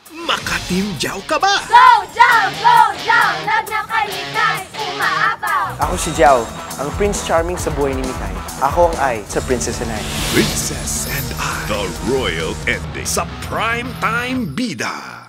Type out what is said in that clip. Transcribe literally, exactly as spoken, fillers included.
Maka-Team Jao ka ba? Go, Jao! Go, Jao! Lag na kay Mikay, umaapaw! Ako si Jao, ang Prince Charming sa buhay ni Mikay. Ako ang Ai sa Princess and I. Princess and I. The Royal Ending sa Primetime Bida.